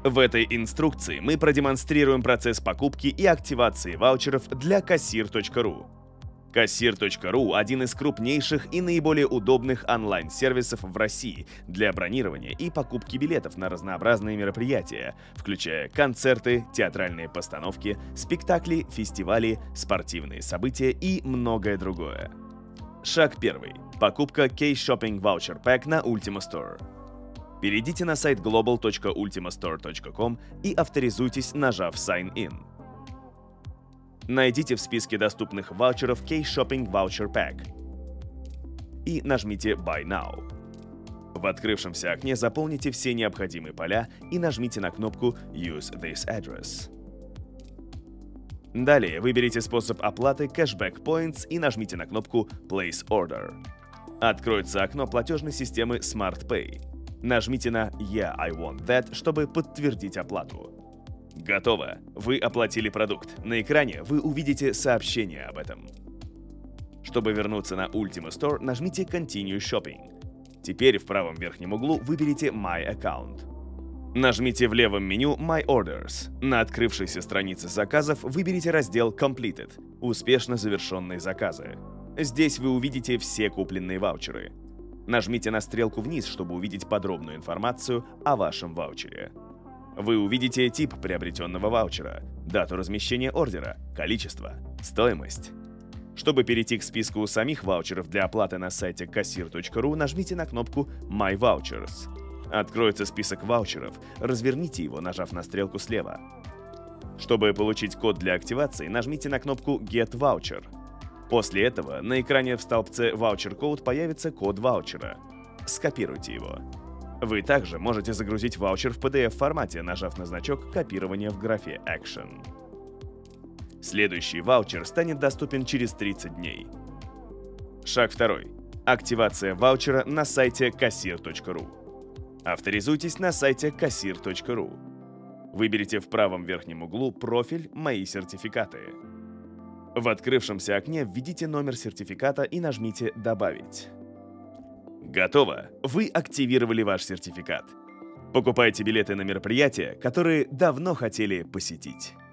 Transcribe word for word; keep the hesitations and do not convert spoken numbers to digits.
В этой инструкции мы продемонстрируем процесс покупки и активации ваучеров для кассир точка ру. кассир точка ру – один из крупнейших и наиболее удобных онлайн-сервисов в России для бронирования и покупки билетов на разнообразные мероприятия, включая концерты, театральные постановки, спектакли, фестивали, спортивные события и многое другое. Шаг первый. Покупка Case Shopping Voucher Pack на Ultima Store. Перейдите на сайт global точка ultima store точка com и авторизуйтесь, нажав Sign In. Найдите в списке доступных ваучеров Case Shopping Voucher Pack и нажмите Buy Now. В открывшемся окне заполните все необходимые поля и нажмите на кнопку Use this address. Далее выберите способ оплаты Cashback Points и нажмите на кнопку Place Order. Откроется окно платежной системы Smart Pay. Нажмите на Yeah, I want that, чтобы подтвердить оплату. Готово! Вы оплатили продукт. На экране вы увидите сообщение об этом. Чтобы вернуться на Ultima Store, нажмите Continue Shopping. Теперь в правом верхнем углу выберите My Account. Нажмите в левом меню My Orders. На открывшейся странице заказов выберите раздел Completed – успешно завершенные заказы. Здесь вы увидите все купленные ваучеры. Нажмите на стрелку вниз, чтобы увидеть подробную информацию о вашем ваучере. Вы увидите тип приобретенного ваучера, дату размещения ордера, количество, стоимость. Чтобы перейти к списку самих ваучеров для оплаты на сайте кассир точка ру, нажмите на кнопку My Vouchers. Откроется список ваучеров, разверните его, нажав на стрелку слева. Чтобы получить код для активации, нажмите на кнопку Get Voucher. После этого на экране в столбце Voucher Code появится код ваучера. Скопируйте его. Вы также можете загрузить ваучер в пи ди эф-формате, нажав на значок копирования в графе Action. Следующий ваучер станет доступен через тридцать дней. Шаг второй. Активация ваучера на сайте кассир точка ру. Авторизуйтесь на сайте кассир точка ру. Выберите в правом верхнем углу профиль «Мои сертификаты». В открывшемся окне введите номер сертификата и нажмите «Добавить». Готово! Вы активировали ваш сертификат. Покупайте билеты на мероприятия, которые давно хотели посетить.